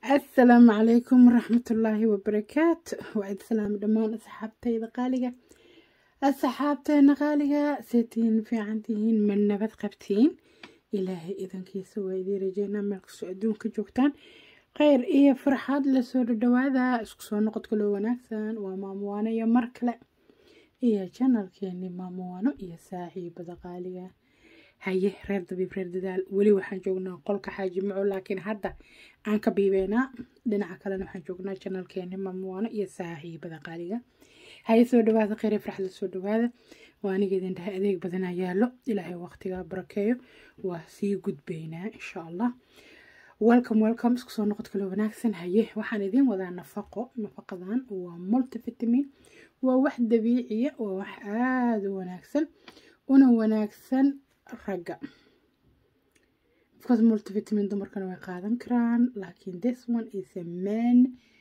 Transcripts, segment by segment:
السلام عليكم ورحمة الله وبركاته. وعد سلام دمان أصحابتي غالية. أصحابتنا غالية سيتين في عندهن من نبت قبتين إلهي إذن كيسو ويدي رجينا ملك سعدون كجوكتان خير إيه فرحاد لسور الدواذا اسكسو نقد كلو وناكسان وماموانا يا مركلة إيه channel كيني ماموانا إيه ساحيبة غالية haye reer dabiib reer dadaal weli waxaan joognaa qolka xaaji maco laakiin hadda aan ka biibeynaa dhinaca kalena waxaan joognaa channelkeeni mamuwaano iyo saaxiibada qaaliga haye soo dhawaada kheyr farxad soo dhawaada waa aniga idin dhahay adeeg badan yaalo ilaahay waqtiga barakeeyo waa sii gudbeynaa insha Allah welcome isku soo noqod kale wanaagsan haye waxaan idin wadaa nafaqadan waa multivitamin waa wax dabiici ah oo wax aad u wanaagsan una wanaagsan raga because multivitamin dumarkana way qaadan karaan laakiin this one is a man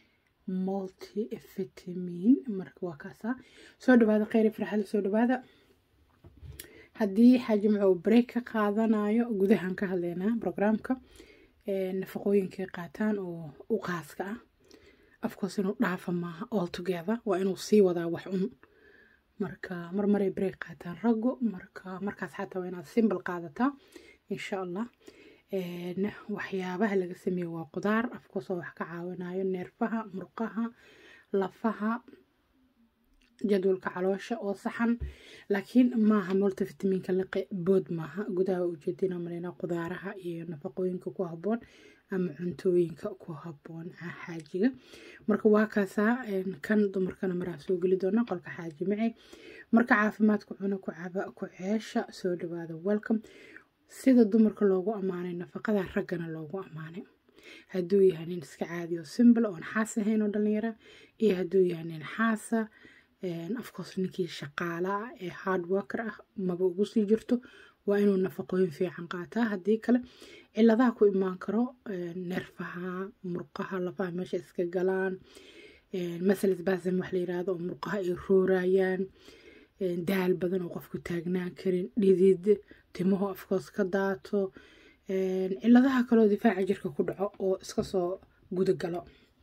multivitamin marka waa kaasa soo dhawaada kheyr farxad soo dhawaada haddii xaaji macu break ka qaadanayo gudahan ka hadleynaa programka nafaqooyinka qaataan oo u qaaska ah of course inuu dhaafa maaha all together waa inuu sii wadaa wax marka marmaray break qaataan rago markaas xataa waa inaad simple qaadataa insha Allah waxyaabaha laga sameeyo waa qudaar afkoosoo wax ka caawinayo neerfaha murqaha lafaha jadwalka caloosha oo saxan laakiin maaha multivitaminka liqi bood maaha gudaha ujeedina marina qudaaraha iyo nafaqooyinka ku haboon ama cuntooyinka ku haboon xaajiga marka waa kaasa kan dumarkana maraa soo gali doona qolka xaaji macay marka caafimaadku cuna ku caba ku ceesha soo dhawaada welcome sida dumarka loogu amaanay nafaqada ragana loogu amaanay hadduu yahay nin iska caadi oo simple oo xaas ahayn oo dhalinyaro iyo hadduu yahay nin xaasa of course ninkii shaqaala ee hard worker ah maba ugu sii jirto waa inuu nafaqooyin fiican qaataa haddii kale ciladaha ku imaan karo neerfaha murqaha lafaha meesha iska galaan masalan basam wax la yiraahdo oo murqaha ay roorayaan daal badan oo qofku taagnaan karin dhidid timaha of course ka daato ciladaha kale oo difaaca jirka ku dhaco oo iska soo guda galo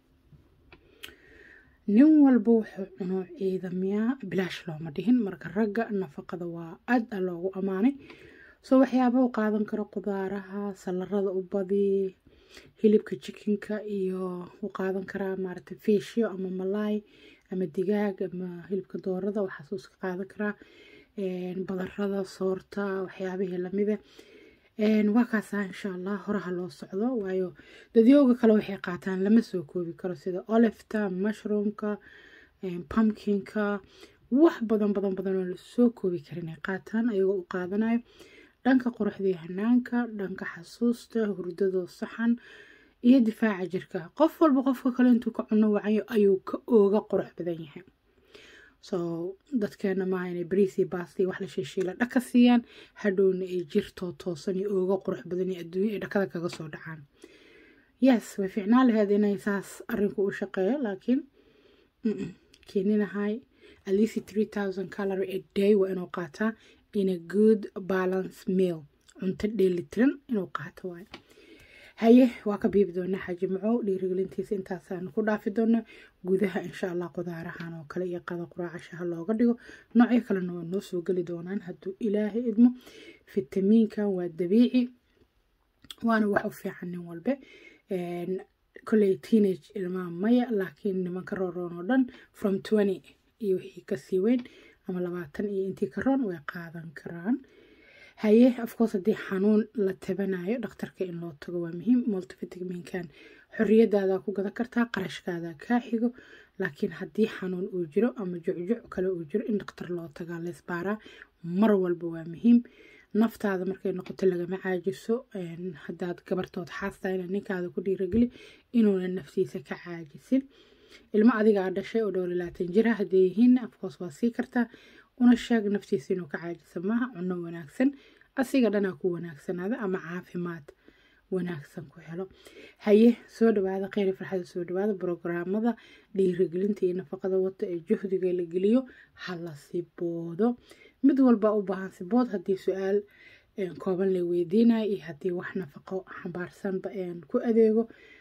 nin walba wuxuu cuno ciidamiyaa bilaash looma dhihin marka ragga nafaqada waa aad loogu amaanay soo waxyaabo u qaadan karo qudaaraha salarada u badi hilibka chickenka iyo u qaadan karaa maaragtay fiishyo ama malaay ama digaag ama hilibka doorada waxaas uu iska qaadan karaa badarada soorta waxyaabihii lamida waa kaasa insha Allah horaha loo socdo waayo dadyooga kale waxay qaataan lama soo koobi karo sida olifta mushroomka pumpkinka wax badan oo la soo koobi karin ay qaataan ayagoo u qaadanayo dhanka quruxda hanaanka dhanka xasuusta hurdada saxan iyo difaaca jirka qof walba qofka kale intuu ka cuno wacayo ayuu ka ooga qurux badan yahay so dadkeena ma inay bariisi baasti wax la shiishiila dhaka siiyaan hadhowna ay jirto toosan iyo ooga qurux badan iyo adduunyo ay dhakada kaga soo dhacaan yes way fiicnaan lahayd inay saas arrinku u shaqeeyo laakiin keeninahay at least 3000 calorie a day waa inuu qaataa in a good balanced meal cunto dheelitiran inuu qaato waay haye waa ka biibi doonaa xaaji maco dhiirigelintiisa intaasaan ku dhaafi doonaa gudaha insha Allah qudaarahan oo kale iyo qada quraacashaha looga dhigo noocyo kalena waa noo soo gali doonaan hadduu ilaahay idmo fitamiinka waa dabiici waana wax u fiican nin walba kulay teenage ilmaha maya laakiin nimanka roon oo dhan from 20 iyo wixii ka sii weyn ama 20 iyo intii ka roon way qaadan karaan haye of course haddii xanuun la tabanayo dhakhtarka in loo tago waa muhiim multivitaminkan xorriyadaada ku gadan kartaa qarashkaada kaa xigo laakiin haddii xanuun uu jiro ama jucjuc kale uu jiro in dhakhtar loo tagaa la isbaaraa mar walba waa muhiim naftaada markay noqoto lagama caajiso haddaad gabartood xaastaa inaad ninkaada ku dhiirageli inuuna naftiisa ka caajisin ilmo adiga dhashay oo 20 jir ah haddii yihiin of course waa sii kartaa una sheeg naftiisa inuu ka caajiso maaha cuno wanaagsan asiga dhana ku wanaagsanaada ama caafimaad wanaagsan ku helo haye soo dhawaada kheyr farxad soo dhawaada programada dhiirigelinta iyo nafaqada wata ee juhdiga la geliyo hala siboodo mid walba u baahan sibood haddii su'aal kooban la weydiinayo iyo haddii wax nafaqo xambaarsan ku adeego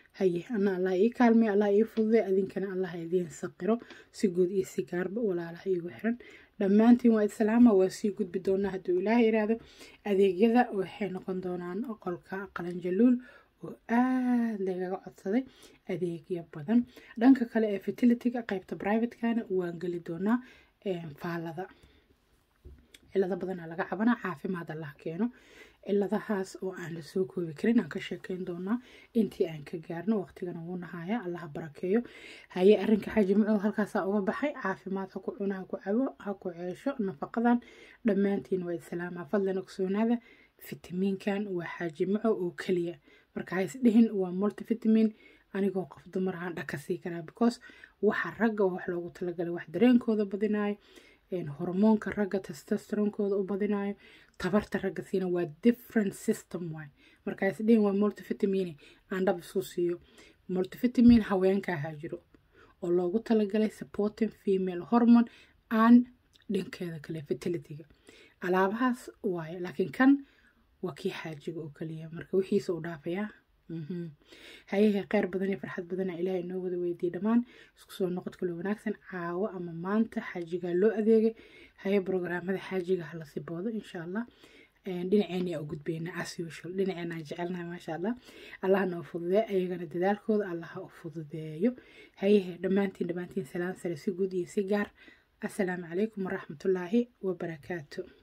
haye ana allah ii kaalmay allah ii fududay adinkana allah idiin saqiro si guud iyo si gaarba walaalaha iigu xiran dhammaantiin waa islaama waa sii gudbi doonaa hadduu ilaahay yiraahdo adeegyada waxay noqon doonaan qolka qalanjaluul oo aad lagaga codsaday adeegyo badan dhanka kale ee fertilityga qaybta privatekana waan geli doonaa faalada cilada badan laga cabana caafimaad allah keeno ciladahaas oo aan la soo koobi karin aan ka sheekeyn doonaa intii aan ka gaarno waqtigana wuu nahaya allah barakeeyo haye arrinka xaaji macow halkaasaa uga baxay caafimaad ha ku cuno ha ku cabo ha ku ceesho nafaqadan dhammaantiin waa islaama fadlan ogsoonaada fitamiinkan waa xaaji macow oo keliya marka ha isdhihin waa multivitamin anigoo qof dumar aan dhaka sii karaa because waxa ragga wax loogu talagalay wax dareenkooda badinayo hormoonka ragga testosteronkooda u badinayo tabarta ragga siina waa different system waay marka isdhihin waa multivitamin aan dhab isku siiyo multivitamin haweenkaa jiro oo loogu talagalay supporting female hormone aan dhankeeda kale fertilityga alaabahaas waaye laakiin kan waa kii xaajiga oo kaliya marka wixiisa u dhaafayaa hayaha kheyr badan iyo farxad badan ilaahay inoo wada weydiiyey dhammaan isku soo noqod kale wanaagsan caawo ama maanta xaajiga loo adeegay haya programmada xaajiga hala sii boodo insha allah dhinaceena u gudbeyna as usual dhinaceena jecelnahay maasha allah allah noo fududeeyo ayagana dadaalkooda allah u fududeeyo hayaha dhammaantiin salaam sare si guud iyo si gaar assalaamu calaykum waraxmatullaahi wabarakaatu